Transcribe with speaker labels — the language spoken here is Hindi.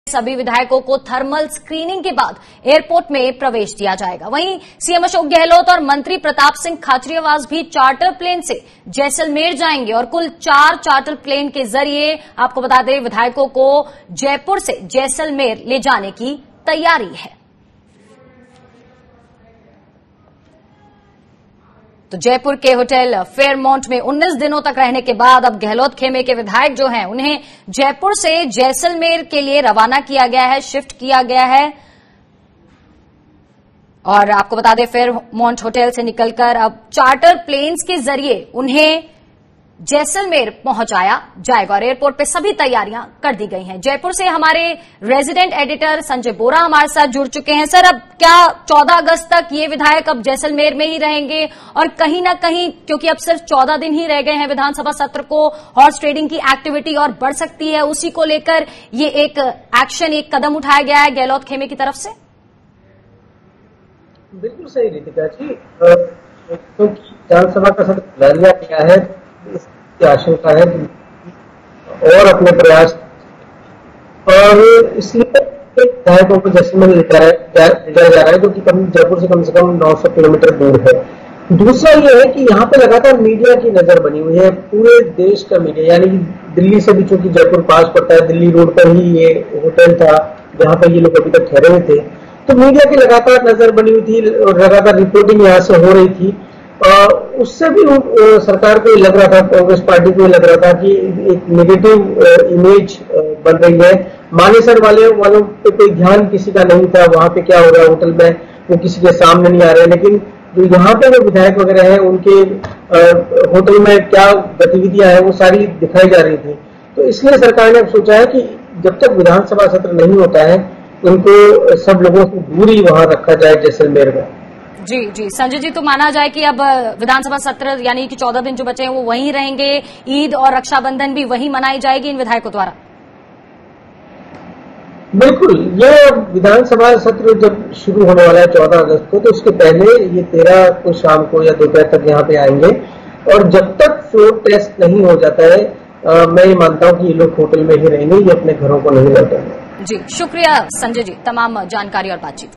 Speaker 1: सभी विधायकों को थर्मल स्क्रीनिंग के बाद एयरपोर्ट में प्रवेश दिया जाएगा। वहीं सीएम अशोक गहलोत और मंत्री प्रताप सिंह खाचरियावास भी चार्टर प्लेन से जैसलमेर जाएंगे और कुल 4 चार्टर प्लेन के जरिए आपको बता दें विधायकों को जयपुर से जैसलमेर ले जाने की तैयारी है। तो जयपुर के होटल फेयरमाउंट में 19 दिनों तक रहने के बाद अब गहलोत खेमे के विधायक जो हैं उन्हें जयपुर से जैसलमेर के लिए रवाना किया गया है, शिफ्ट किया गया है। और आपको बता दें फेयरमाउंट होटल से निकलकर अब चार्टर प्लेन्स के जरिए उन्हें जैसलमेर पहुंचाया जाएगा और एयरपोर्ट पे सभी तैयारियां कर दी गई हैं। जयपुर से हमारे रेजिडेंट एडिटर संजय बोरा हमारे साथ जुड़ चुके हैं। सर, अब क्या 14 अगस्त तक ये विधायक अब जैसलमेर में ही रहेंगे और कहीं ना कहीं क्योंकि अब सिर्फ 14 दिन ही रह गए हैं विधानसभा सत्र को, हॉर्स ट्रेडिंग की एक्टिविटी और बढ़ सकती है, उसी को लेकर ये एक एक्शन, एक कदम उठाया गया है गहलोत खेमे की तरफ से?
Speaker 2: बिल्कुल सही रितिका जी, क्योंकि विधानसभा का सत्र बुला लिया गया है, इसकी आशंका है और अपने प्रयास और इसलिए विधायकों को जैसलमेर ले जाया जा रहा है, जो कि जयपुर से कम 900 किलोमीटर दूर है। दूसरा ये है कि यहाँ पे लगातार मीडिया की नजर बनी हुई है, पूरे देश का मीडिया, यानी कि दिल्ली से भी, चूंकि जयपुर पास पड़ता है, दिल्ली रोड पर ही ये होटल था जहाँ पर ये लोग अभी तक ठहरे हुए थे, तो मीडिया की लगातार नजर बनी हुई थी और लगातार रिपोर्टिंग यहाँ से हो रही थी। उससे भी सरकार को लग रहा था, कांग्रेस पार्टी को लग रहा था कि एक नेगेटिव इमेज बन रही है। मानेसर वालों पे कोई ध्यान किसी का नहीं था, वहां पे क्या हो रहा है होटल में वो किसी के सामने नहीं आ रहे, लेकिन जो यहाँ पे जो विधायक वगैरह हैं उनके होटल में क्या गतिविधियां हैं वो सारी दिखाई जा रही थी। तो इसलिए सरकार ने सोचा है कि जब तक विधानसभा सत्र नहीं होता है उनको सब लोगों से दूरी वहां रखा जाए जैसलमेर में।
Speaker 1: जी संजय जी, तो माना जाए कि अब विधानसभा सत्र यानी कि 14 दिन जो बचे हैं वो वहीं रहेंगे, ईद और रक्षाबंधन भी वहीं मनाई जाएगी इन विधायकों द्वारा?
Speaker 2: बिल्कुल, ये विधानसभा सत्र जब शुरू होने वाला है 14 अगस्त को, तो उसके पहले ये 13 को शाम को या दोपहर तक यहाँ पे आएंगे और जब तक फ्लोर टेस्ट नहीं हो जाता है मैं ये मानता हूँ कि ये लोग होटल में ही रहेंगे, ये अपने घरों को नहीं लौटेंगे।
Speaker 1: जी, शुक्रिया संजय जी, तमाम जानकारी और बातचीत।